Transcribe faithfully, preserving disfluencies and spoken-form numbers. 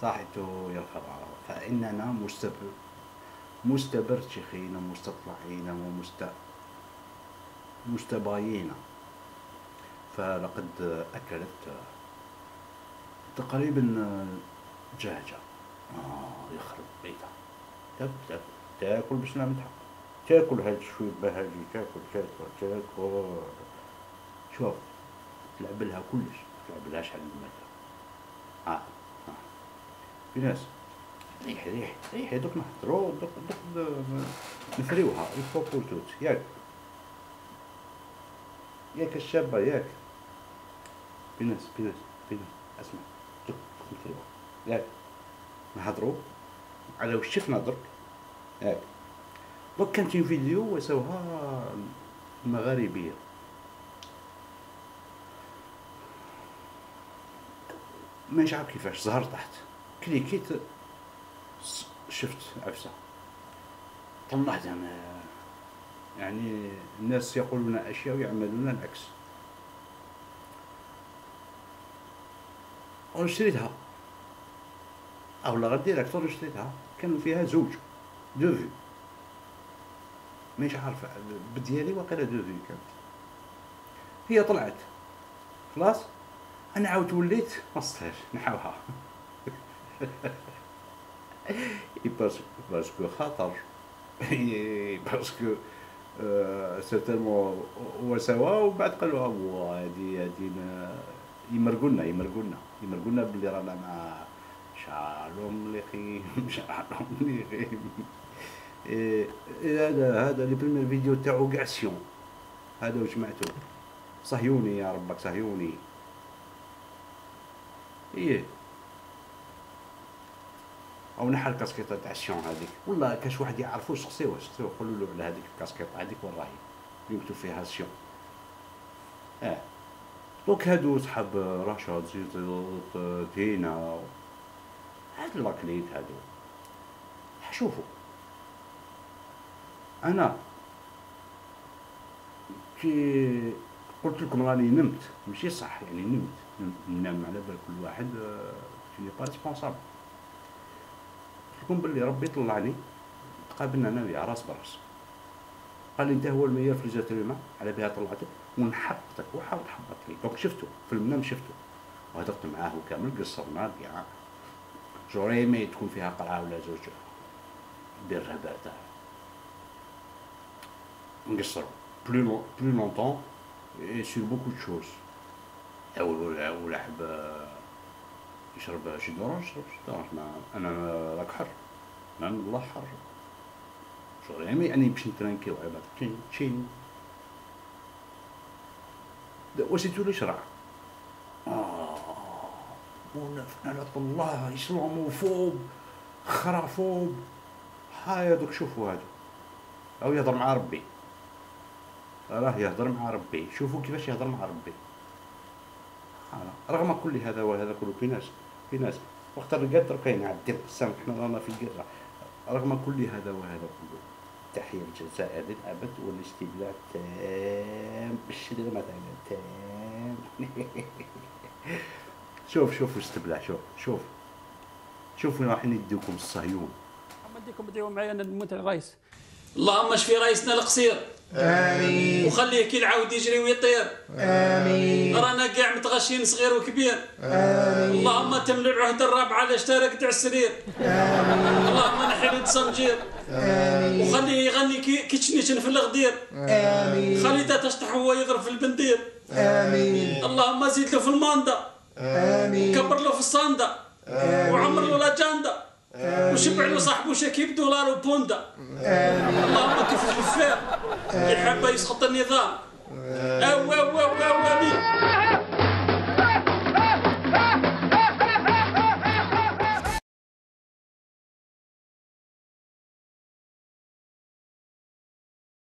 صاحبته يا الخرا، فإننا مستبر مستبرشخين مستطلعين ومست مستبايين. فلقد أكلت تقريبا دجاجة. آه يخرب بيتها. تاكل تاكل تاكل بسلامة حق، تاكل هاد شوية بهاجي، تاكل تاكل تاكل. شوف تلعب لها كلش، تلعب لهاش على المدى. آه آه في ناس ريح ريح ريح دوك نهضرو دوك دوك نفريوها الفو بور توت. ياك ياك الشابة ياك. في ناس في ناس في ناس اسمع دوك نفريوها ياك نهضرو على وش شفنا درك. ياك دوك كانت فيديو وسوها المغاربية، مانيش عارف كيفاش ظهر تحت، كليكيت شفت عفسة طلعت أنا. يعني الناس يقولون أشياء ويعملون العكس. وشريتها أو لا ديريكتور شريتها، كانوا فيها زوج دو في، مانيش عارف بديالي واقيلا دو في كانت. هي طلعت خلاص، أنا عاود وليت مصطفى نحوها. باسكو باسكو خاطر باسكو سيرتينمون هو سوا، وبعد قالوا هو هادي هادي يمرقولنا يمرقولنا يمرقولنا بلي رانا مع شالوم لخيم شالوم لخيم. هذا هذا لي بريمير فيديو تاعو كاع سيون، هذا واش سمعتو صهيوني يا ربك صهيوني. ايه او نحل الكاسكيطه تاع السيون هذيك، والله كاش واحد يعرفو سقسيوه سقسيوه قولوا له على هذيك الكاسكيطه هذيك وين راهي مكتوب فيها سيون. اه دوك هادو صحاب رشاد زيزيط تينا هاد الراكليت هادو. شوفوا انا كي قلت لكم راني نمت ماشي صح، يعني نمت ننام على بال كل واحد توني با ريسبونسابل. قلت لكم بلي ربي طلعني تقابلنا انا وياه راس براس، قال لي انت هو الميار في الجزائر الماء على بها طلعتك ونحبطك وحاول تحبط لي. دونك شفتو في المنام شفتو وهدرت معاه وكامل قصرنا كاع. جوري مي تكون فيها قرعه ولا زوج بالرهبه تاع نقصرو بلو بلو لونطون اي سور بوكو دو شوز. اول اول حب يشرب شي دورانج يشرب شي دورانج، انا راك حر نعم الله حر. جوري يعني باش نترانكيو عباد تشين تشين وسيتو لي شرع. اه ونفنالة الله اسلاموفوب خرافوب. هاي دوك شوفوا هادو او يهضر مع ربي، راه يهضر مع ربي. شوفوا كيفاش يهضر مع ربي. رغم كل هذا وهذا كله في ناس في ناس وقت الرقاد كاين عاد السمك، حنا رانا في القرة. رغم كل هذا وهذا كله تحية للجزائر للأبد والاستبداد تام بالشدة مثلا تام. شوف شوفوا استبلاع، شوف شوف شوفوا رايحين يديوكم الصهيون. نديكم بديو معايا انا نموت الرئيس. اللهم اشفي رئيسنا القصير امين، وخليه كي العاود يجري ويطير. امين، رانا كاع متغشين صغير وكبير. امين، اللهم تملي العهد الرابعه على اشتراك تاع السرير. امين، اللهم نحي له صنجير. امين، وخليه يغني كي كي تشنيشن في الغدير. امين، خليه تشطح وهو يضرب في البندير. امين، اللهم زيد له في الماندا. امين، كبر له في الصاندا. وعمر له لاجاندا. وشبع له صاحبه شاكيب دولار وبوندا. اللهم كف الفار كي حابه يسقط النظام. او او او او امين.